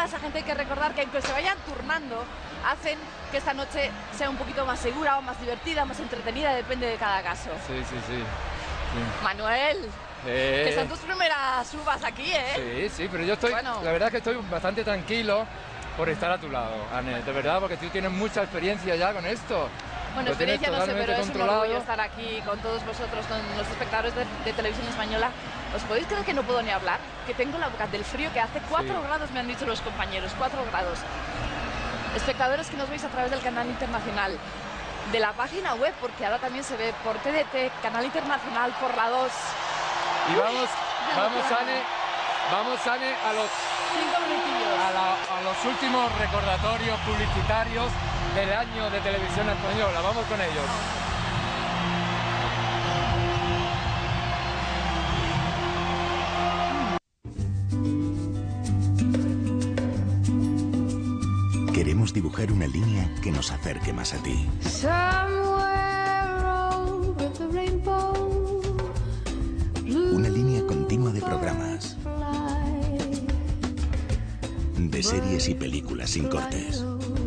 toda esa gente hay que recordar que aunque se vayan turnando, hacen que esta noche sea un poquito más segura o más divertida, más entretenida, depende de cada caso. Sí. Manuel, que son tus primeras uvas aquí, ¿eh? Sí, pero yo estoy, bueno, la verdad es que estoy bastante tranquilo por estar a tu lado, Anne, de verdad, porque tú tienes mucha experiencia ya con esto. Bueno, experiencia no sé, pero es un orgullo estar aquí con todos vosotros, con los espectadores de Televisión Española. ¿Os podéis creer que no puedo ni hablar? Que tengo la boca del frío que hace 4 grados, me han dicho los compañeros, 4 grados. Espectadores que nos veis a través del canal internacional, de la página web, porque ahora también se ve por TDT, canal internacional, por la 2. Y vamos, Anne, a los 5 minutillos. A los últimos recordatorios publicitarios del año de Televisión Española. Vamos con ellos. Queremos dibujar una línea que nos acerque más a ti. Una línea continua de programas, de series y películas sin cortes.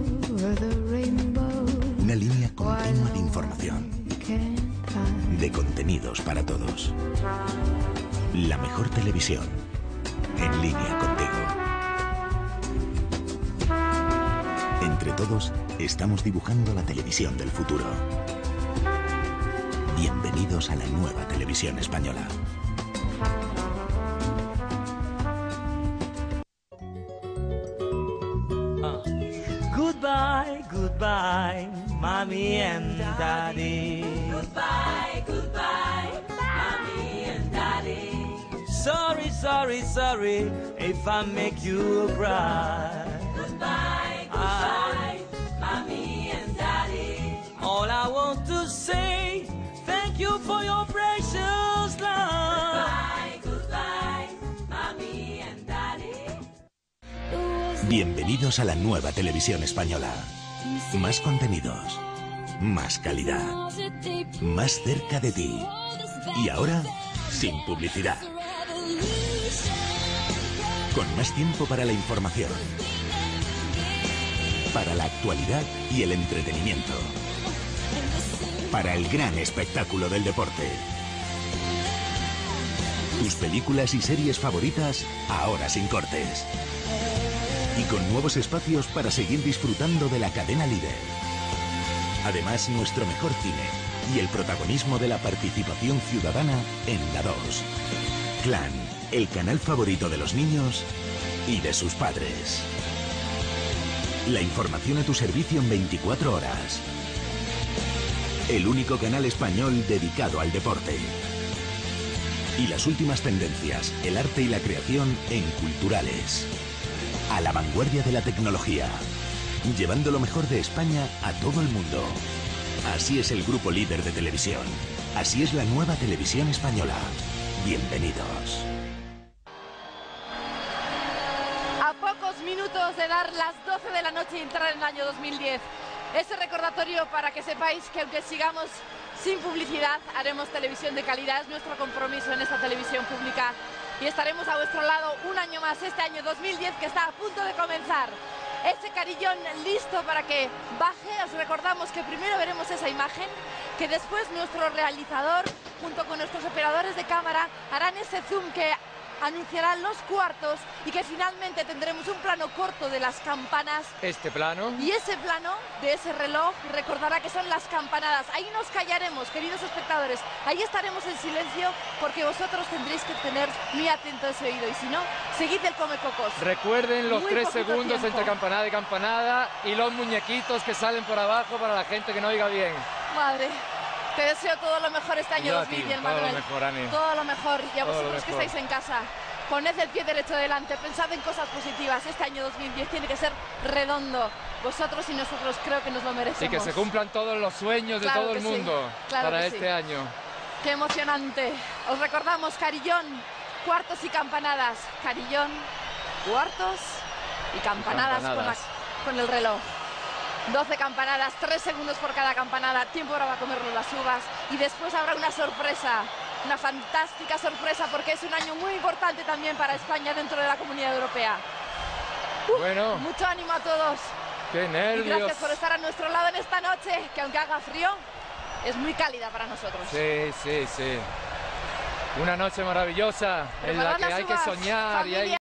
Una línea continua de información, de contenidos para todos. La mejor televisión, en línea contigo. Entre todos, estamos dibujando la televisión del futuro. Bienvenidos a la nueva Televisión Española. Goodbye, goodbye, mommy and daddy. Goodbye, goodbye, mommy and daddy. Sorry, sorry, sorry if I make you cry. Goodbye, goodbye, mommy and daddy. All I want to say, thank you for your precious love. Goodbye, goodbye, mommy and daddy. Bienvenidos a la nueva Televisión Española. Más contenidos, más calidad, más cerca de ti. Y ahora, sin publicidad. Con más tiempo para la información, para la actualidad y el entretenimiento, para el gran espectáculo del deporte. Tus películas y series favoritas, ahora sin cortes. Y con nuevos espacios para seguir disfrutando de la cadena líder. Además, nuestro mejor cine y el protagonismo de la participación ciudadana en la 2. Clan, el canal favorito de los niños y de sus padres. La información a tu servicio en 24 horas. El único canal español dedicado al deporte. Y las últimas tendencias, el arte y la creación en Culturales. A la vanguardia de la tecnología, llevando lo mejor de España a todo el mundo. Así es el grupo líder de televisión. Así es la nueva Televisión Española. Bienvenidos. A pocos minutos de dar las 12 de la noche y entrar en el año 2010. Ese recordatorio para que sepáis que aunque sigamos sin publicidad, haremos televisión de calidad. Es nuestro compromiso en esta televisión pública. Y estaremos a vuestro lado un año más, este año 2010 que está a punto de comenzar. Ese carillón listo para que baje. Os recordamos que primero veremos esa imagen, que después nuestro realizador, junto con nuestros operadores de cámara, harán ese zoom que anunciarán los cuartos y que finalmente tendremos un plano corto de las campanas. Este plano. Y ese plano de ese reloj recordará que son las campanadas. Ahí nos callaremos, queridos espectadores. Ahí estaremos en silencio porque vosotros tendréis que tener muy atento ese oído. Y si no, seguid el Comecocos. Recuerden los 3 segundos tiempo entre campanada y campanada y los muñequitos que salen por abajo para la gente que no oiga bien. Madre. Te deseo todo lo mejor este año 2010, Manuel. Todo lo mejor, Ani. Todo lo mejor. Y a vosotros que estáis en casa, poned el pie derecho delante, pensad en cosas positivas. Este año 2010 tiene que ser redondo. Vosotros y nosotros creo que nos lo merecemos. Y que se cumplan todos los sueños de todo el mundo para este año. Qué emocionante. Os recordamos Carillón, cuartos y campanadas. Carillón, cuartos y campanadas. Con el reloj. 12 campanadas, 3 segundos por cada campanada, tiempo ahora va a comernos las uvas y después habrá una sorpresa, una fantástica sorpresa porque es un año muy importante también para España dentro de la Comunidad Europea. Bueno, Mucho ánimo a todos. qué Y nervios. gracias por estar a nuestro lado en esta noche, que aunque haga frío, es muy cálida para nosotros. Sí, sí, sí. Una noche maravillosa en la Preparad que las hay que uvas, soñar y hay familia.